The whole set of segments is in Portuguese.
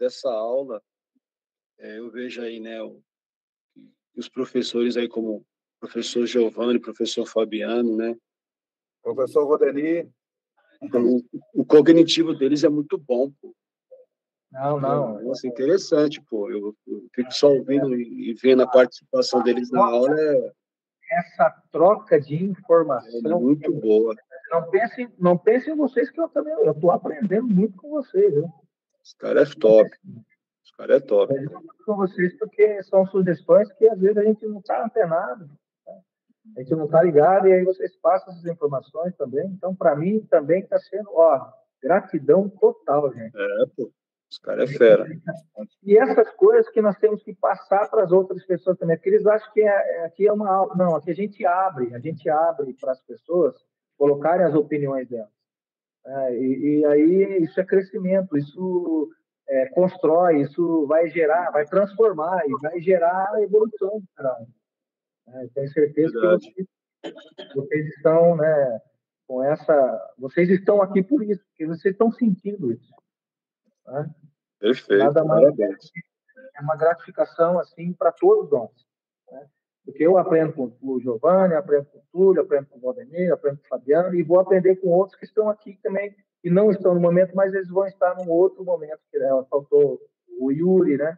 dessa aula, eu vejo aí, né, os professores aí como o professor Giovanni, professor Fabiano, né? Professor Rodeni. Então, o cognitivo deles é muito bom, pô. Não. Nossa, interessante, pô. Eu fico só ouvindo e vendo a participação deles na aula. Essa troca de informação É muito boa. Não pensem vocês que eu estou aprendendo muito com vocês, viu? Os caras é top. Os caras é top. Eu muito com vocês porque são sugestões que às vezes a gente não está antenado, né? A gente não está ligado e aí vocês passam essas informações também. Então, para mim, também está sendo, gratidão total, gente. Pô. Os caras é fera. E essas coisas que nós temos que passar para as outras pessoas também, porque eles acham que aqui é uma aula. Não, aqui a gente abre para as pessoas colocarem as opiniões delas. E aí isso é crescimento, isso constrói, isso vai gerar, vai transformar e vai gerar a evolução do canal. Tenho certeza que vocês estão, né, com essa. Vocês estão aqui por isso, porque vocês estão sentindo isso. Né? Perfeito. Nada mais é uma gratificação assim para todos nós. Né? Porque eu aprendo com o Giovanni, aprendo com o Túlio, aprendo com o Valdemir, aprendo com o Fabiano e vou aprender com outros que estão aqui também e não estão no momento, mas eles vão estar num outro momento. Que faltou o Yuri, né?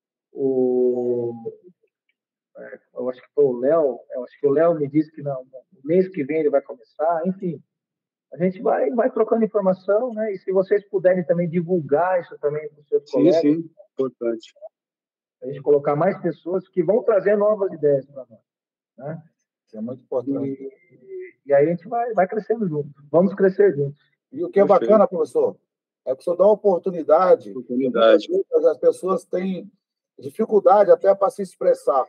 Eu acho que foi o Léo. Eu acho que o Léo me disse que no mês que vem ele vai começar. Enfim, a gente vai trocando informação, né? E se vocês puderem também divulgar isso também para os seus colegas. Sim, importante. A gente colocar mais pessoas que vão trazer novas ideias para nós, né? Isso é muito importante. E aí a gente vai crescendo junto. Vamos crescer juntos. E o que é bacana, professor, é que o senhor dá oportunidade. As pessoas têm dificuldade até para se expressar.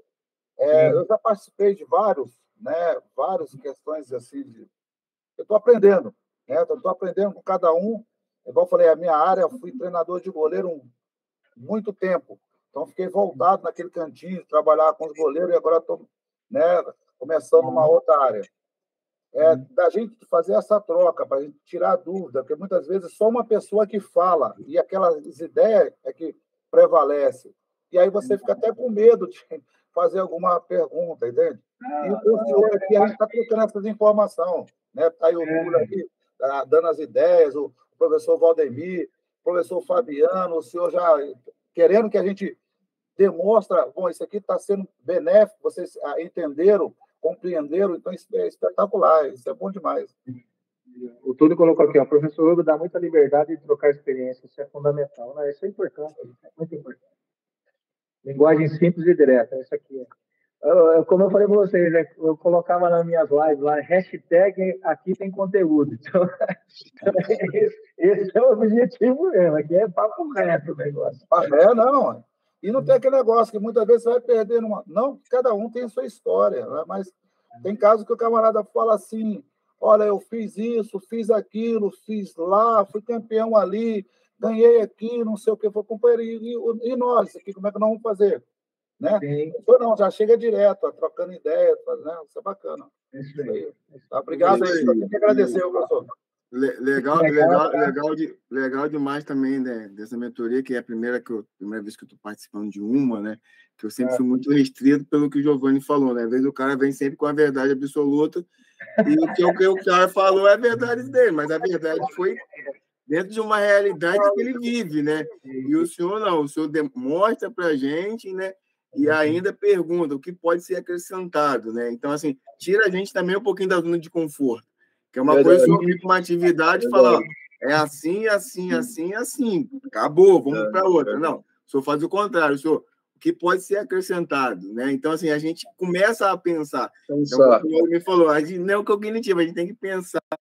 Eu já participei de várias questões assim. Eu estou aprendendo, né? Estou aprendendo com cada um. Igual eu falei, a minha área, eu fui treinador de goleiro muito tempo. Então, fiquei voltado naquele cantinho, trabalhar com os goleiros, e agora estou, né, começando uma outra área. Da gente fazer essa troca, para a gente tirar a dúvida, porque muitas vezes só uma pessoa que fala, e aquelas ideias é que prevalece. E aí você fica até com medo de fazer alguma pergunta, entende? E o senhor aqui, a gente está trocando essas informações. Né? Está aí o Túlio aqui, dando as ideias, o professor Valdemir, o professor Fabiano, o senhor já querendo que a gente demonstra, bom, isso aqui está sendo benéfico, vocês entenderam, compreenderam, então isso é espetacular, isso é bom demais. O Túlio colocou aqui, o professor Hugo dá muita liberdade de trocar experiência, isso é fundamental, né? Isso é importante, muito importante. Linguagem simples e direta, isso aqui como eu falei para vocês, né, eu colocava nas minhas lives lá, hashtag aqui tem conteúdo. Então, esse é o objetivo mesmo, aqui é papo reto o negócio. Não. E não tem aquele negócio que muitas vezes você vai perder numa. Não, cada um tem a sua história, né? Mas tem casos que o camarada fala assim: olha, eu fiz isso, fiz aquilo, fiz lá, fui campeão ali, ganhei aqui, não sei o que, foi companheiro. E nós, aqui, como é que nós vamos fazer? Né? Não, já chega direto, trocando ideias, né? Isso é bacana. Isso aí. Tá, obrigado aí, eu tenho que agradecer, professor. Legal demais também, né, dessa mentoria, que é a primeira vez que eu estou participando de uma, né? Que eu sempre fui muito restrito pelo que o Giovanni falou, né? Às vezes o cara vem sempre com a verdade absoluta e o que o cara falou é a verdade dele, mas a verdade foi dentro de uma realidade que ele vive, né? E o senhor não, o senhor demonstra para a gente, né? E ainda pergunta o que pode ser acrescentado, né? Então, assim, tira a gente também um pouquinho da zona de conforto, que é uma coisa sobre uma atividade e falar, é assim, assim, assim, assim, acabou, vamos para outra. Não, o senhor faz o contrário, o senhor, o que pode ser acrescentado, né? Então, assim, a gente começa a pensar. Então, como o me falou, a gente não é o cognitivo, a gente tem que pensar